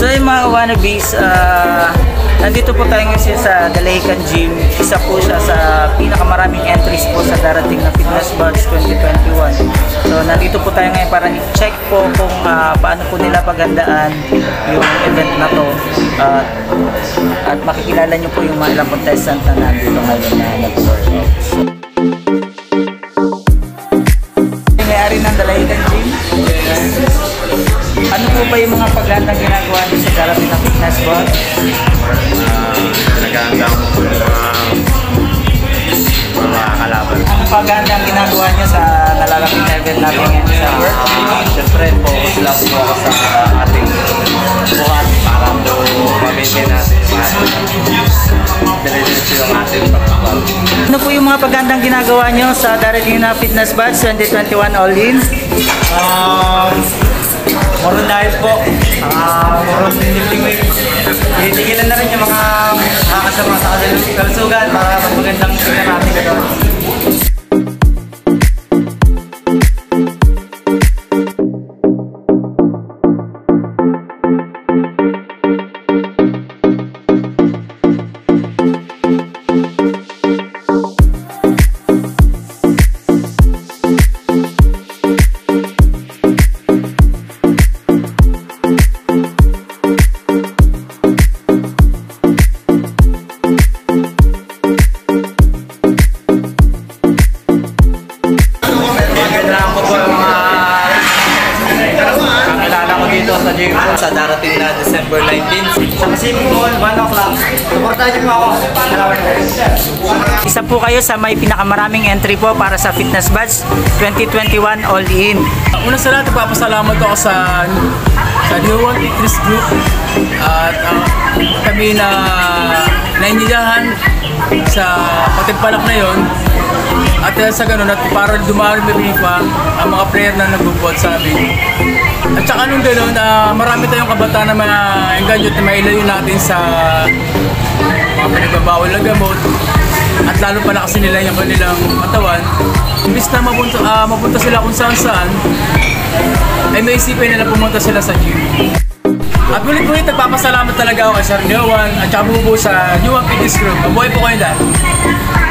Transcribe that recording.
So yung mga wannabes, nandito po tayo ngayon sa Dalahican Gym. Isa po siya sa pinakamaraming entries po sa darating na Fitness Buds 2021. So nandito po tayo ngayon para i-check po kung paano po nila paghandaan yung event na to. At makikilala nyo po yung mga ilang contestant na nandito ngayon na nag-workout. May-ari ng Dalahican Gym. Ano po ba yung mga paghandang ginagawa niyo sa darating na Fitness Buds? Nag-aanggang po mga kalaban. Ano paghandang ginagawa niyo sa nalalapit na event natin ngayon sa work? Siyempre, focus lang po ako sa ating buhat para po ma-maintain natin yung ating pagkakal. Ano po yung mga paghandang ginagawa niyo sa darating na Fitness Buds 2021 All-In? Moron diet po. Moron lifting weight. Titigilan na rin yung mga nakakasama sa kalusugan para magandang tingnan natin gano'n. Sa darating na December 19 sa Pacific 1 o'clock. Supportahan niyo ako. Isa po kayo sa may pinakamaraming entry po para sa Fitness Buds 2021 All-In. Una sa lahat, papasalamat ako sa New One Fitness Group at kami na naindiyahan sa patimpalak na yon. At sa ganun, at para dumarami pa ang mga player na nagbubuhat sa amin. At saka nung gano'n, marami tayong kabataan na mga enganyot na mailayo natin sa mga pinagbabawal na gamot. At lalo palakasin nila yung kanilang katawan. Imbis na mapunta sila kung saan-saan, ay may isipin nila pumunta sila sa gym. At mulit-mulit nagpapasalamat talaga ako kay Sir Nyowan at saka buo sa New One Fitness Group. Mabuhay po kayo dahil.